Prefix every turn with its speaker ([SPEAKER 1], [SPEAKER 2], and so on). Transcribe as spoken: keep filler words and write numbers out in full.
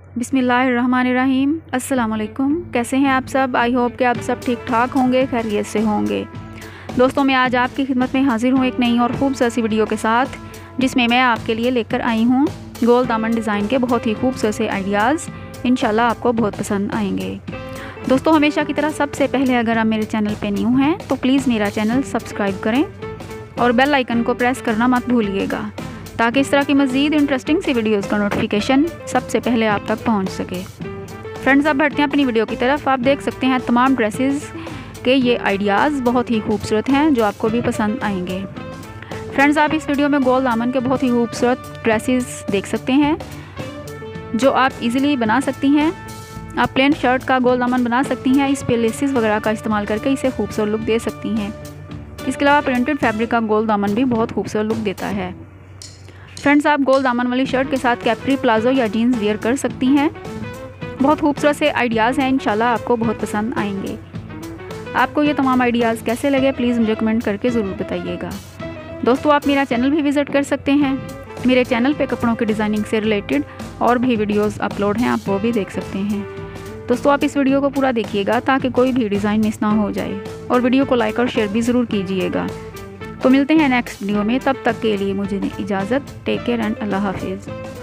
[SPEAKER 1] बिस्मिल्लाहिर्रहमानिर्रहीम। अस्सलाम वालेकुम। कैसे हैं आप सब? आई होप कि आप सब ठीक ठाक होंगे, खैरियत से होंगे। दोस्तों, मैं आज आपकी खिदमत में हाजिर हूँ एक नई और खूबसूरत सी वीडियो के साथ, जिसमें मैं आपके लिए लेकर आई हूँ गोल दामन डिज़ाइन के बहुत ही खूबसूरत से आइडियाज़। इंशाल्लाह आपको बहुत पसंद आएंगे। दोस्तों, हमेशा की तरह सबसे पहले अगर आप मेरे चैनल पे न्यू हैं तो प्लीज़ मेरा चैनल सब्सक्राइब करें और बेल आइकन को प्रेस करना मत भूलिएगा, ताकि इस तरह की मज़ीद इंटरेस्टिंग सी वीडियोस का नोटिफिकेशन सबसे पहले आप तक पहुंच सके। फ्रेंड्स, अब बढ़ते हैं अपनी वीडियो की तरफ। आप देख सकते हैं तमाम ड्रेसेस के ये आइडियाज़ बहुत ही खूबसूरत हैं, जो आपको भी पसंद आएंगे। फ्रेंड्स, आप इस वीडियो में गोल दामन के बहुत ही खूबसूरत ड्रेसेस देख सकते हैं, जो आप इजीली बना सकती हैं। आप प्लेन शर्ट का गोल दामन बना सकती हैं, इस पे लेसेस वगैरह का इस्तेमाल करके इसे खूबसूरत लुक दे सकती हैं। इसके अलावा प्रिंटेड फैब्रिक का गोल दामन भी बहुत खूबसूरत लुक देता है। फ्रेंड्स, आप गोल दामन वाली शर्ट के साथ कैप्री, प्लाजो या जीन्स वियर कर सकती हैं। बहुत खूबसूरत से आइडियाज़ हैं, इंशाल्लाह आपको बहुत पसंद आएंगे। आपको ये तमाम आइडियाज़ कैसे लगे, प्लीज़ मुझे कमेंट करके ज़रूर बताइएगा। दोस्तों, आप मेरा चैनल भी विज़िट कर सकते हैं। मेरे चैनल पे कपड़ों की डिज़ाइनिंग से रिलेटेड और भी वीडियोस अपलोड हैं, आप वो भी देख सकते हैं। दोस्तों, आप इस वीडियो को पूरा देखिएगा ताकि कोई भी डिज़ाइन मिस ना हो जाए, और वीडियो को लाइक और शेयर भी ज़रूर कीजिएगा। तो मिलते हैं नेक्स्ट वीडियो में, तब तक के लिए मुझे इजाज़त। टेक केयर एंड अल्लाह हाफिज़।